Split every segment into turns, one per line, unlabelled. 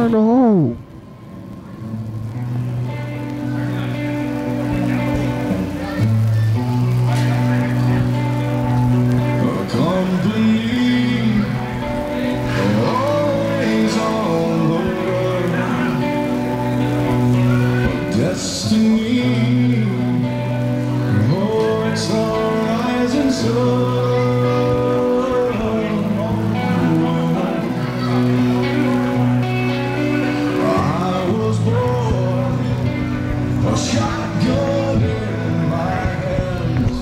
fire in the hole.
Always on the run. Destiny. Oh, it's the rising sun. Shotgun in my hands,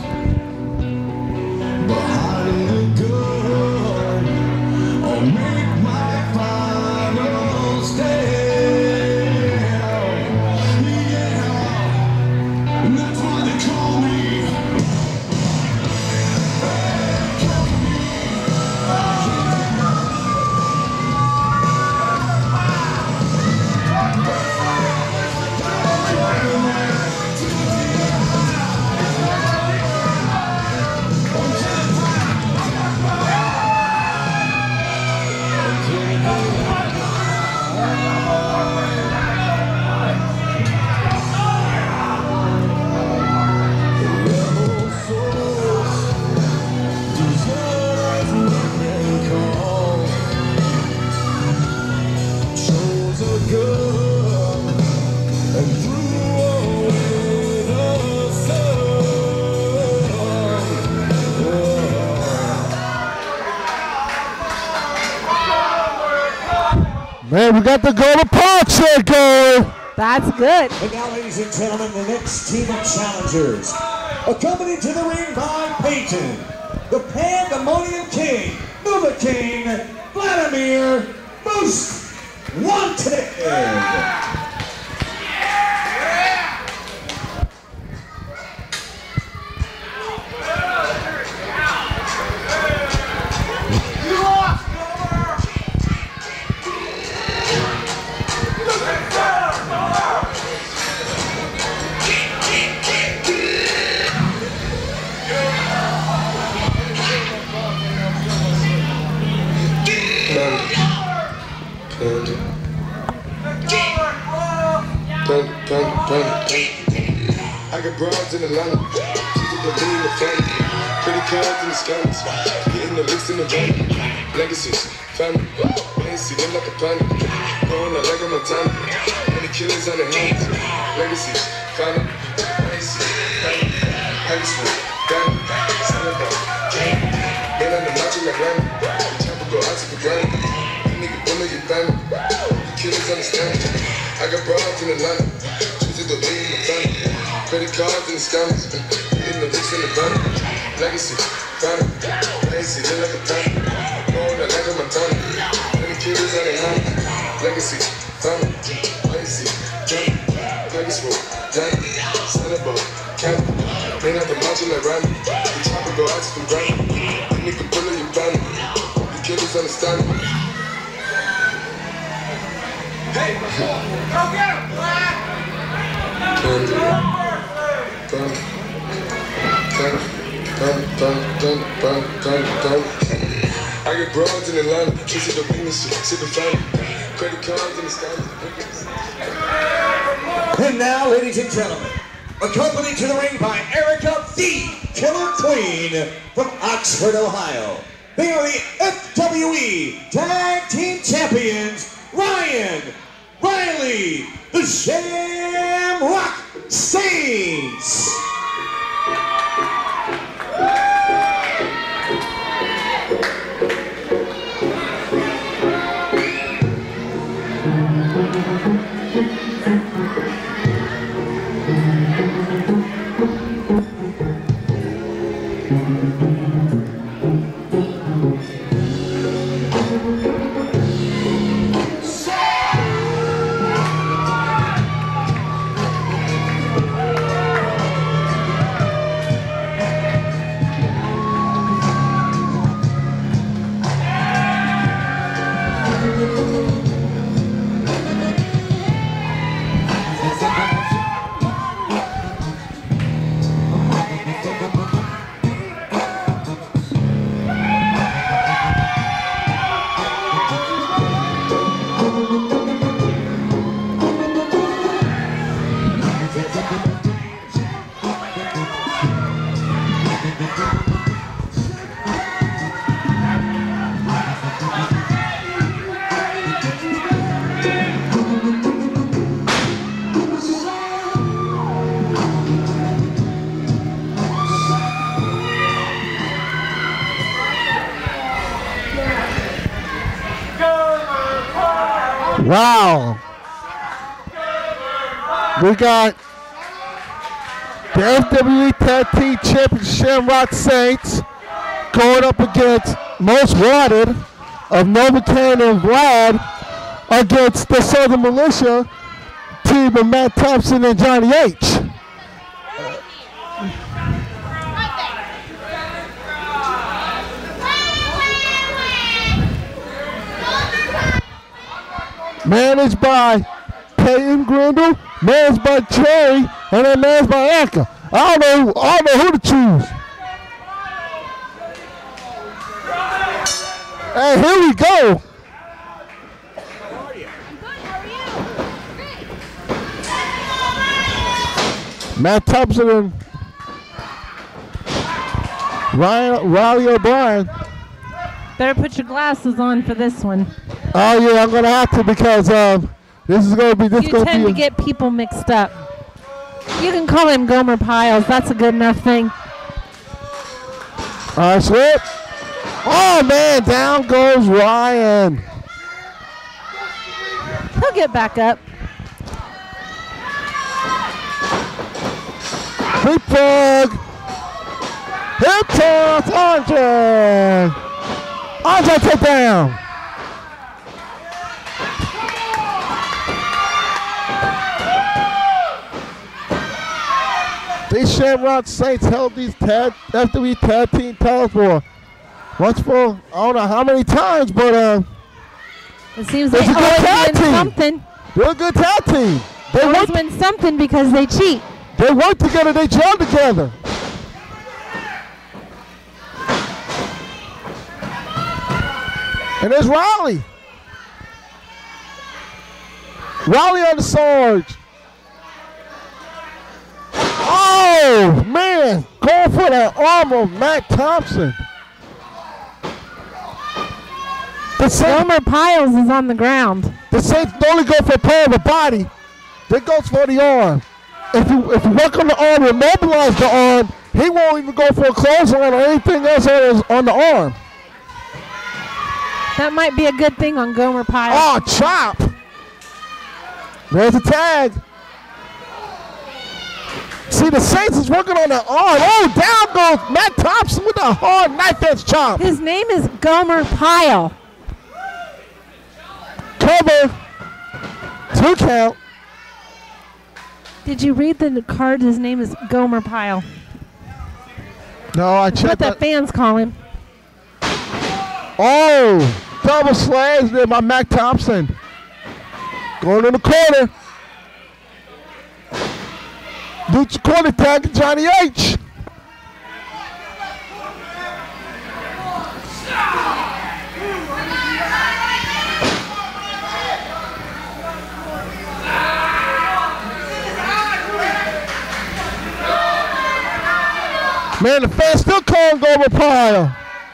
behind the gun, I'll make my final stand. Yeah, and that's why they call me.
Man, we got the Golden Poncho going.
That's good.
And now, ladies and gentlemen, the next team of challengers. Accompanied to the ring by Peyton, the Pandemonium King, Nuva King, Vladimir Moose Wanted.
I got broads in Atlanta, she's the lean in the family, credit cards in the scams, getting the licks in the van, legacies, family, man, see them like a panda, growing up like a Montana, many killers on their hands, legacies, family, man, see, family, Harrisburg, Ghana, Senegal, man on the macho like Rami, the chopper go out to the ground, you nigga bullet your family, you killers understand, I got broads in Atlanta, she's the lean in the family. Credit cards and the scams, getting the licks in the van, legacy, family, legacy, look like a time, going out like a Montana, many killers on their hand, legacy, family, legacy, family, legacy, Johnny, Senegal, Canada, man out the macho like Rami, the chopper go out to the ground, the nigga bullet your family, the killers understand me. Hey, go get him, Black! I get broads in Atlanta, kissing the weakness, sipping family, credit cards in the sky.
And now, ladies and gentlemen, accompanied to the ring by Erica, the Killer Queen from Oxford, Ohio. They are the FWE Tag Team Champions, Ryan, Riley, the Shamrock Saints.
Wow. We got the FWE Tag Team Champion Shamrock Saints going up against Most Wanted of Novocaine and Vlad against the Southern Militia team of Matt Thompson and Johnny H. Managed by Peyton Grindle, managed by Cherry, and then managed by Anka. I don't know who to choose. Hey, here we go. Matt Thompson and Riley O'Brien.
Better put your glasses on for this one.
Oh yeah, I'm gonna have to because this is gonna be
You tend to get people mixed up. You can call him Gomer Piles. That's a good enough thing.
All right, slip. Oh man, down goes Ryan.
He'll get back up.
Leapfrog. Hip toss, Andre. Andre take down. These Shamrock Saints held these FWE Tag Team titles for once for I don't know how many times, but
it seems
it's
they
a good
always
tag
win
team.
something.
They're a good tag team.
They always win something because they cheat.
They work together. They gel together. And there's Riley. Riley on the Sarge. Oh, man. Going for that arm of Matt Thompson.
Gomer Piles is on the ground.
The Saints only go for part of the body. They goes for the arm. If you work on the arm, immobilize the arm, he won't even go for a clothesline or anything else on the arm.
That might be a good thing on Gomer Piles.
Oh, chop. There's a tag. See, the Saints is working on the arm. Oh, down goes Matt Thompson with a hard knife edge chop.
His name is Gomer Pyle.
Cover. 2 count.
Did you read the card? His name is Gomer Pyle.
No, I
That's what
checked
the fans call him.
Oh, double slash there by Matt Thompson. Going in the corner. Lucha corner tag Johnny H. Man, the fans still calling Gomer Pyle.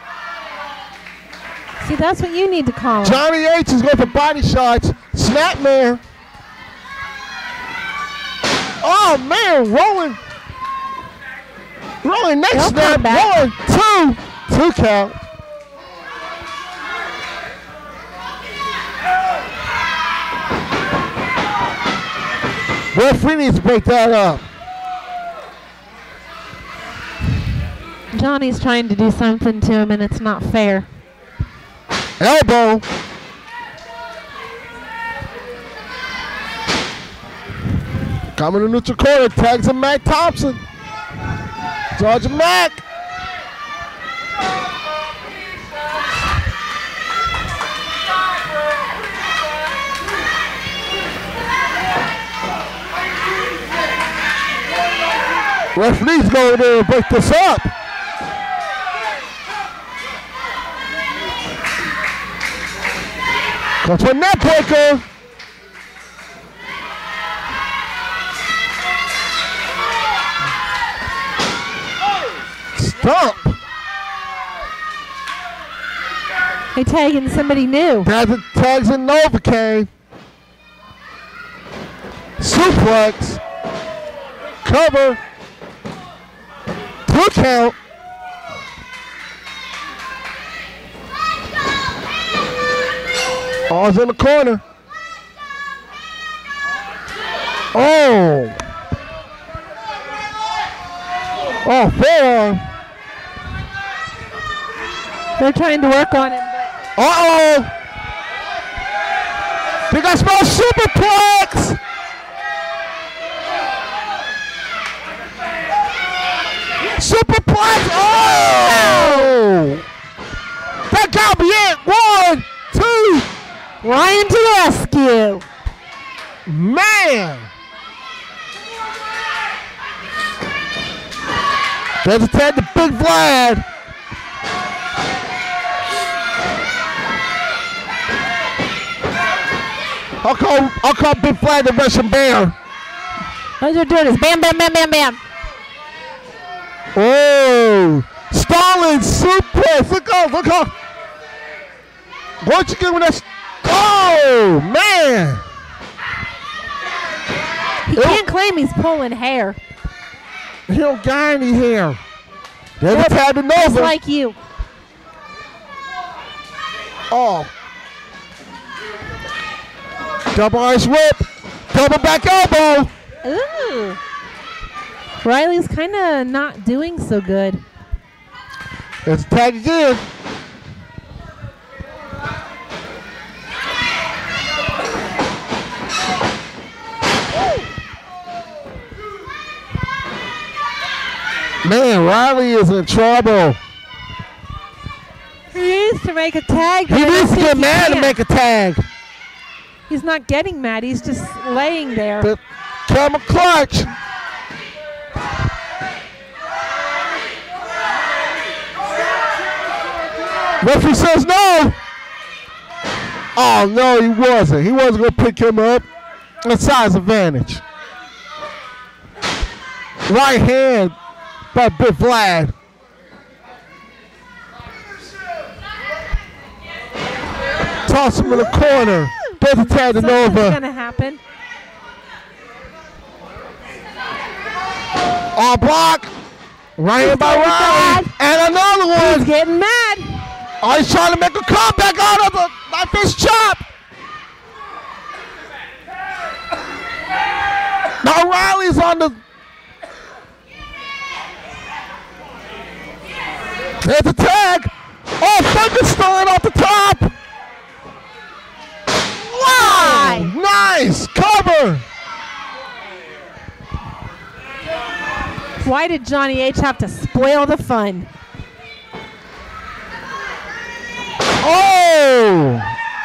See, that's what you need to call him.
Johnny H is going for body shots. Snapmare. Oh, man, rolling neck
They'll
snap.
come back.
1, 2 count. Referee needs to break that up.
Johnny's trying to do something to him, and it's not fair.
Elbow. Coming to neutral corner, tags him Matt Thompson. Georgia Mack. Referee's going there and break this up. Goes for a net breaker. Stomp.
They tagging somebody new.
Tags in Novocaine. Suplex. Cover. 2 count. All's in the corner. Oh. Oh, forearm.
They're trying to work on him.
Uh-oh. They got small superplex. Superplex. Oh. That gotta be it. 1, 2.
Ryan to the rescue.
Man. There's a tag to Big Vlad. I'll call Big Vlad the Russian bear.
All they're doing is bam, bam, bam, bam, bam.
Oh, Stalin suplex. Look out. What you doing with that? Oh, man.
He can't claim he's pulling hair.
He don't got any hair. There's a tag to Nova.
Just like you.
Oh. Double ice whip. Double back elbow.
Ooh. Riley's kind of not doing so good.
Let's tag again. Man, Riley is in trouble.
He needs to make a tag.
He needs to get mad and make a tag.
He's not getting mad. He's just laying there.
The camera clutch. Referee says no. Oh, no, he wasn't. He wasn't going to pick him up. A size advantage. Right hand by Big Vlad. Toss him in the corner. There's a tag to Nova.
Something's going to happen.
All block. Right hand by Riley. And another one.
He's getting mad.
Oh, he's trying to make a comeback out of the knife fist chop. Now Riley's on the. There's a tag. Oh, Thunderstone off the top. Wow. Nice cover.
Why did Johnny H have to spoil the fun?
Oh!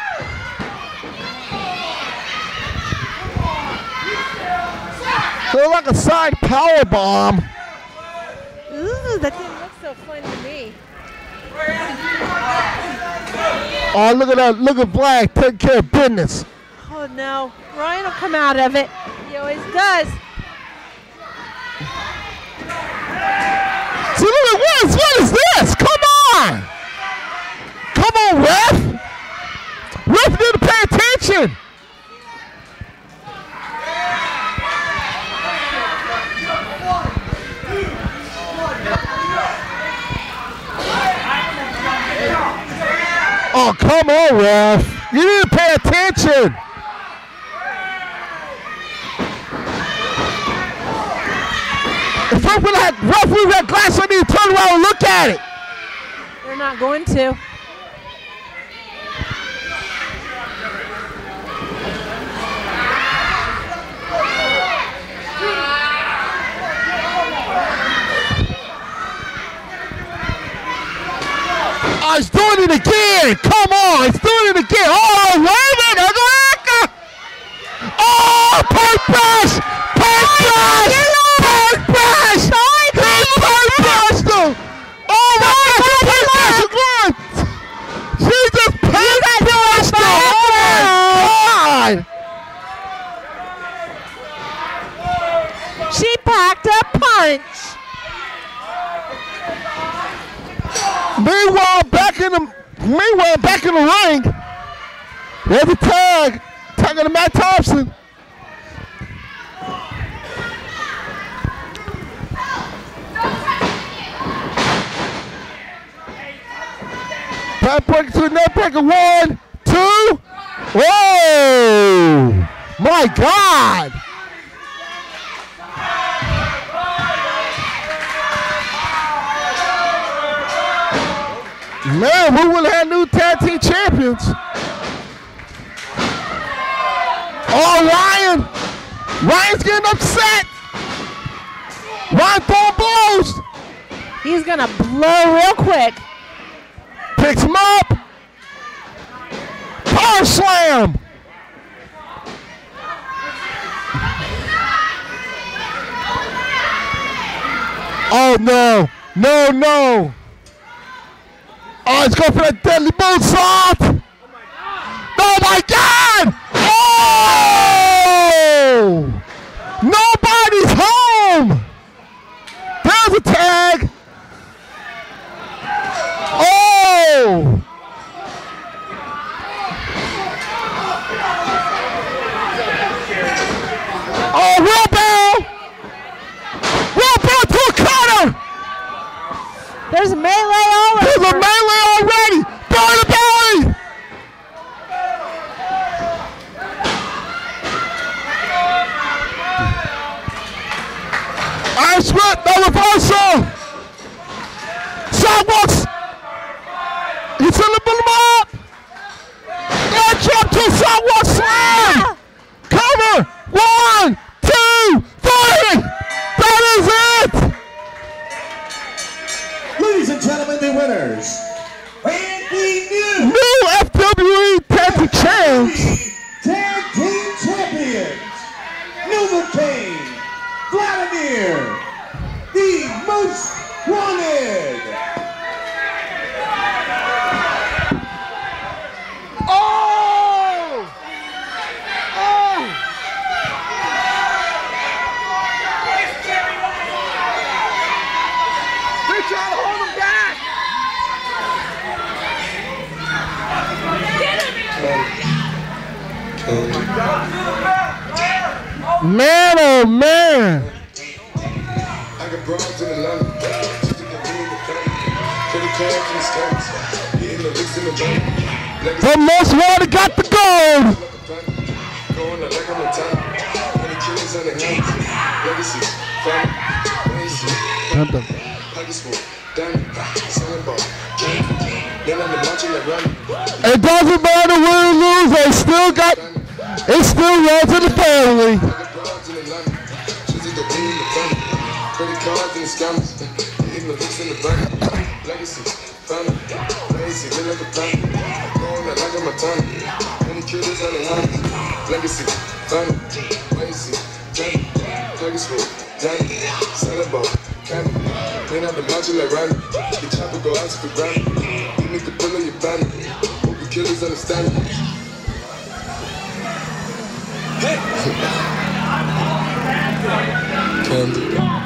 They're like a side power bomb.
Ooh, that didn't look so fun to me.
Oh, look at that. Look at Black taking care of business.
Oh, no. Ryan will come out of it. He always does.
See, look at this. What is this? Come on. Come on, ref. Ref need to pay attention. Oh, come on, ref. You need to pay attention. If I'm going to have referee that glass, I need to turn around and look at it.
They're not going to.
Oh, he's doing it again. Come on, he's doing it again. Oh, wait a minute. Oh, Park Brush. Park Brush. Park Brush. He Park Brushed him. Oh, my God. She just Park Brushed him. Oh, my God.
She packed a punch.
Meanwhile, back in the ring, there's a tag. Tagging to Matt Thompson. Back breaker to the net breaker. 1, 2. Whoa! My God! Man, we would have had new tag team champions. Oh, Ryan. Ryan's getting upset. Ryan throwing blows.
He's going to blow real quick.
Picks him up. Power slam. Oh, no. No, no. Oh, he's going for that deadly moonsault. Oh, my God. Oh! Nobody's home. There's a tag. Oh! Oh, wheelbarrow! Wheelbarrow to a cutter!
There's a melee already.
There's a melee already! Belly to belly! Iron split, no reversal! Sidewalks! He's in the middle up! And jump to a sidewalk slam! Cover! 1, 2, 3! That is it!
Ladies and gentlemen, the winners. And the
New FWE Tag Team Champs!
Tag Team Champions. Novocaine, Vladimir, the Most Wanted.
Oh! Oh! They're trying to hold him back! Man, oh man!
I got broads in Atlanta. Just to get me in the family. Credit cards and scams. Hitting the licks in the bank.
The Most Wanted got the gold!
Going out like I'm a time. Many killers on the hands. Legacy. Family. Legacy. Pockets full. Diamond. Selling ball. Then I'm the macho like running.
It doesn't matter win or lose, they still got, it still runs in the family.
I got broads in Atlanta. Just to get me in the family. Credit cards and scams. Hitting the licks in the bank. Legacy. Family. Legacy. Live like a family. Going out like I'm a time. Many killers on the hands. Legacy, family, legacy, family, pockets full, diamond, selling ball, candy, clean out the macho like Randy, the chopper go out to the ground, you need to pull on your family, hope the killers understand it. Candy,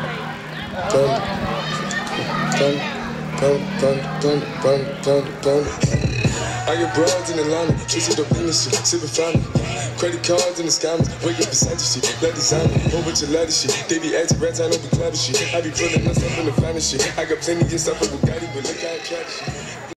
I get broads in Atlanta, just hit the business shit, sippin' family. Credit cards and the scammers, wake up beside your shit, let designer, whole bunch of ladder shit. They be acting rats, I don't be clever shit. I be pulling myself in the finest shit. I got plenty of stuff with Bugatti, but look how I catch shit.